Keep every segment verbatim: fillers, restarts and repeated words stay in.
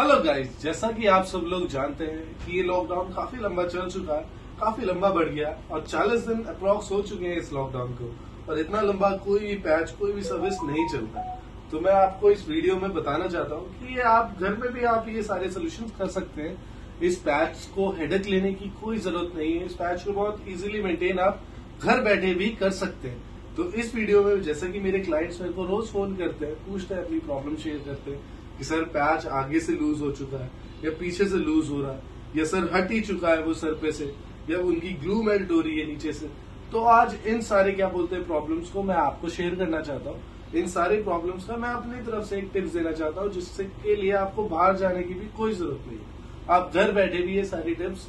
Hello guys, जैसा कि आप सब लोग जानते हैं कि ये लॉकडाउन काफी लंबा चल चुका है, काफी लंबा बढ़ गया और चालीस दिन अप्रॉक्स हो चुके हैं इस लॉकडाउन को। और इतना लंबा कोई भी पैच, कोई भी सर्विस नहीं चलता। तो मैं आपको इस वीडियो में बताना चाहता हूँ कि ये आप घर में भी आप ये सारे सोल्यूशन कर सकते हैं। इस पैच को हेडेक लेने की कोई जरूरत नहीं है। इस पैच को बहुत इजीली मेंटेन आप घर बैठे भी कर सकते हैं। तो इस वीडियो में जैसा कि मेरे क्लाइंट्स मेरे को रोज फोन करते हैं, पूछते हैं, अपनी प्रॉब्लम शेयर करते हैं कि सर पैच आगे से लूज हो चुका है या पीछे से लूज हो रहा है या सर हट ही चुका है वो सर पे से या उनकी ग्लू मेल्ट हो रही है नीचे से। तो आज इन सारे क्या बोलते हैं प्रॉब्लम्स को मैं आपको शेयर करना चाहता हूँ। इन सारे प्रॉब्लम्स का मैं अपनी तरफ से एक टिप्स देना चाहता हूँ, जिससे के लिए आपको बाहर जाने की भी कोई जरूरत नहीं है। आप घर बैठे भी ये सारी टिप्स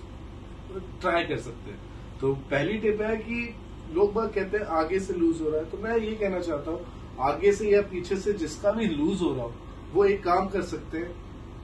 ट्राई कर सकते हैं। तो पहली टिप है कि लोग बाग कहते हैं आगे से लूज हो रहा है, तो मैं ये कहना चाहता हूँ आगे से या पीछे से जिसका भी लूज हो रहा हो वो एक काम कर सकते हैं,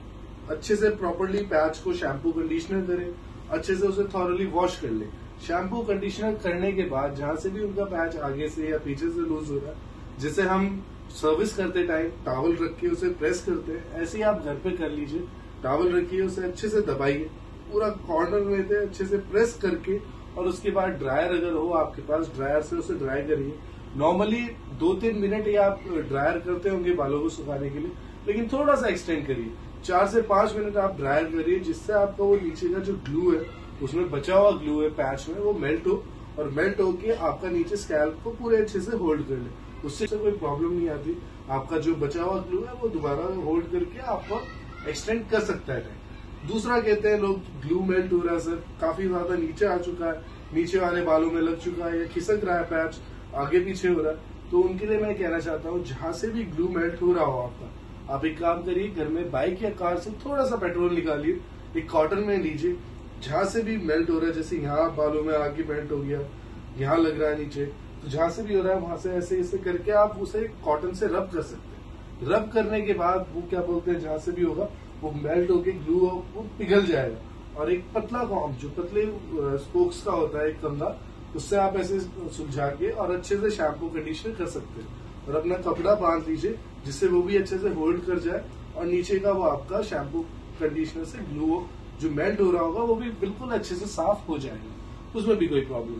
अच्छे से प्रॉपरली पैच को शैम्पू कंडीशनर करें, अच्छे से उसे थॉरली वॉश कर लें। शैम्पू कंडीशनर करने के बाद जहां से भी उनका पैच आगे से या पीछे से लूज हो रहा है, जिसे हम सर्विस करते टाइम टॉवल रख के उसे प्रेस करते हैं, ऐसे ही आप घर पे कर लीजिए। टॉवल रखिए, उसे अच्छे से दबाइए, पूरा कॉर्नर में थे अच्छे से प्रेस करके, और उसके बाद ड्रायर अगर हो आपके पास, ड्रायर से उसे ड्राई करिए। नॉर्मली दो तीन मिनट ही आप ड्रायर करते होंगे बालों को सुखाने के लिए, लेकिन थोड़ा सा एक्सटेंड करिए, चार से पांच मिनट आप ड्रायर करिए, जिससे आपका वो नीचे का जो ग्लू है, उसमें बचा हुआ ग्लू है पैच में, वो मेल्ट हो और मेल्ट होके आपका नीचे स्कैल्प को पूरे अच्छे से होल्ड कर ले। उससे कोई प्रॉब्लम नहीं आती। आपका जो बचा हुआ ग्लू है वो दोबारा होल्ड करके आपको एक्सटेंड कर सकता है। दूसरा कहते हैं लोग ग्लू मेल्ट हो रहा है सर, काफी ज्यादा नीचे आ चुका है, नीचे वाले बालों में लग चुका है या खिसक रहा है पैच, आगे पीछे हो रहा है, तो उनके लिए मैं कहना चाहता हूँ जहां से भी ग्लू मेल्ट हो रहा हो आपका, आप एक काम करिए, घर में बाइक या कार से थोड़ा सा पेट्रोल निकालिए, एक कॉटन में लीजिए, जहां से भी मेल्ट हो रहा है, जैसे यहाँ बालों में आगे मेल्ट हो गया, यहाँ लग रहा है नीचे, तो जहां से भी हो रहा है वहां से ऐसे ऐसे करके आप उसे कॉटन से रब कर सकते हैं। रब करने के बाद वो क्या बोलते हैं, जहां से भी होगा वो मेल्ट होके ग्लू वो पिघल जाएगा, और एक पतला कॉम्ब जो पतले स्पोक्स का होता है एक कंधा, उससे आप ऐसे सुलझा के और अच्छे से शैम्पू कंडीशनर कर सकते हैं। और अपना कपड़ा बांध लीजिए जिससे वो भी अच्छे से होल्ड कर जाए, और नीचे का वो आपका शैम्पू कंडीशनर से ग्लू जो मेल्ट हो रहा होगा वो भी बिल्कुल अच्छे से साफ हो जाएगा, उसमें भी कोई प्रॉब्लम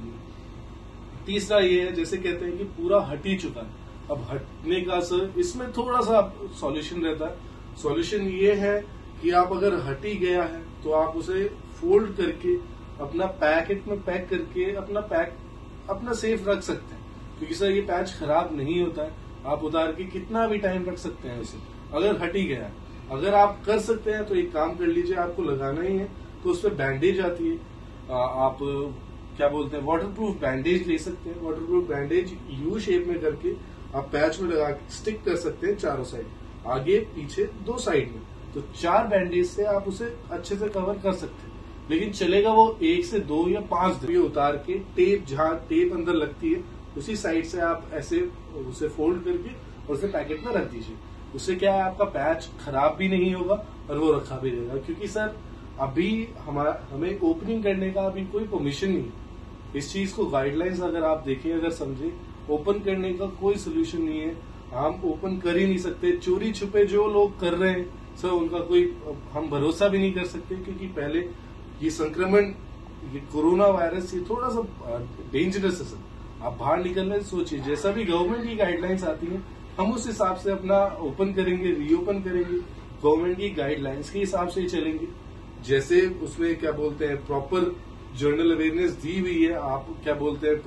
नहीं। तीसरा ये है, जैसे कहते हैं कि पूरा हट ही चुका है, अब हटने का सर इसमें थोड़ा सा सॉल्यूशन रहता है। सॉल्यूशन ये है कि आप अगर हट ही गया है तो आप उसे फोल्ड करके अपना पैकेट में पैक करके अपना पैक अपना सेफ रख सकते हैं, क्योंकि सर ये पैच खराब नहीं होता है। आप उतार के कितना भी टाइम रख सकते हैं उसे, अगर हट ही गया। अगर आप कर सकते हैं तो एक काम कर लीजिए, आपको लगाना ही है तो उस पर बैंडेज आती है, आ, आप क्या बोलते हैं वाटरप्रूफ बैंडेज ले सकते हैं। वाटरप्रूफ बैंडेज यू शेप में करके आप पैच में लगा के स्टिक कर सकते हैं चारों साइड, आगे पीछे दो साइड में, तो चार बैंडेज से आप उसे अच्छे से कवर कर सकते हैं। लेकिन चलेगा वो एक से दो या पांच दिन। उतार के टेप, जहां टेप अंदर लगती है उसी साइड से आप ऐसे उसे फोल्ड करके और उसे पैकेट में रख दीजिए। उससे क्या है, आपका पैच खराब भी नहीं होगा और वो रखा भी रहेगा, क्योंकि सर अभी हमारा हमें ओपनिंग करने का अभी कोई परमिशन नहीं है। इस चीज को गाइडलाइंस अगर आप देखें, अगर समझे, ओपन करने का कोई सोल्यूशन नहीं है। हम ओपन कर ही नहीं सकते। चोरी छुपे जो लोग कर रहे हैं सर, उनका कोई हम भरोसा भी नहीं कर सकते, क्योंकि पहले ये संक्रमण, ये कोरोना वायरस, ये थोड़ा सा डेंजरस है सर। आप बाहर निकलने से सोचिए, जैसा भी गवर्नमेंट की गाइडलाइंस आती है हम उस हिसाब से अपना ओपन करेंगे, रीओपन करेंगे, गवर्नमेंट की गाइडलाइंस के हिसाब से ही चलेंगे। जैसे उसमें क्या बोलते हैं प्रॉपर जर्नल अवेयरनेस दी हुई है, आप क्या बोलते हैं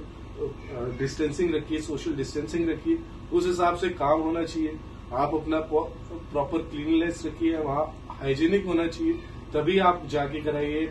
प्रॉपर डिस्टेंसिंग रखिए, सोशल डिस्टेंसिंग रखिए, उस हिसाब से काम होना चाहिए। आप अपना प्रॉपर क्लीननेस रखिए, वहाँ हाइजीनिक होना चाहिए, तभी आप जाके कराइए।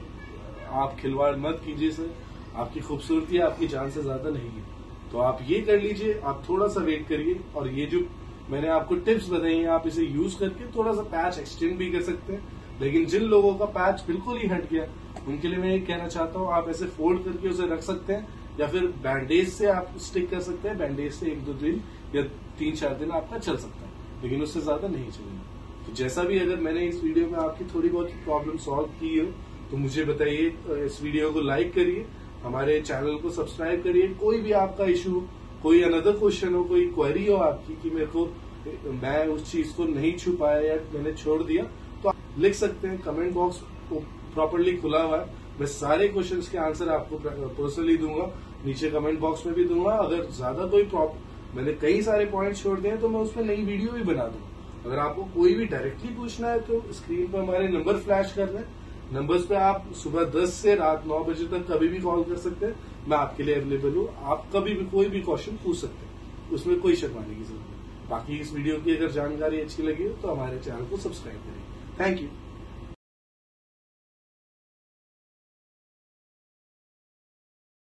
आप खिलवाड़ मत कीजिए सर, आपकी खूबसूरती आपकी जान से ज्यादा नहीं है। तो आप ये कर लीजिए, आप थोड़ा सा वेट करिए, और ये जो मैंने आपको टिप्स बताई हैं आप इसे यूज करके थोड़ा सा पैच एक्सटेंड भी कर सकते हैं। लेकिन जिन लोगों का पैच बिल्कुल ही हट गया उनके लिए मैं ये कहना चाहता हूँ, आप ऐसे फोल्ड करके उसे रख सकते हैं, या फिर बैंडेज से आप स्टिक कर सकते हैं। बैंडेज से एक दो दिन या तीन चार दिन आपका चल सकता है, लेकिन उससे ज्यादा नहीं चलेगा। तो जैसा भी अगर मैंने इस वीडियो में आपकी थोड़ी बहुत प्रॉब्लम सॉल्व की हो तो मुझे बताइए। इस वीडियो को लाइक करिए, हमारे चैनल को सब्सक्राइब करिए। कोई भी आपका इशू, कोई अनदर क्वेश्चन हो, कोई क्वेरी हो आपकी कि मेरे को मैं उस चीज को नहीं छू पाया या मैंने छोड़ दिया, तो आप लिख सकते हैं। कमेंट बॉक्स प्रॉपरली खुला हुआ है, मैं सारे क्वेश्चंस के आंसर आपको पर्सनली दूंगा, नीचे कमेंट बॉक्स में भी दूंगा। अगर ज्यादा कोई प्रॉब्लम, मैंने कई सारे पॉइंट्स छोड़ दिए तो मैं उसमें नई वीडियो भी बना दूंगा। अगर आपको कोई भी डायरेक्टली पूछना है तो स्क्रीन पर हमारे नंबर फ्लैश कर दें, नंबर्स पे आप सुबह दस से रात नौ बजे तक कभी भी कॉल कर सकते हैं, मैं आपके लिए अवेलेबल हूँ। आप कभी भी कोई भी क्वेश्चन पूछ सकते हैं, उसमें कोई शर्माने की जरूरत नहीं। बाकी इस वीडियो की अगर जानकारी अच्छी लगी हो तो हमारे चैनल को सब्सक्राइब करें। Thank you.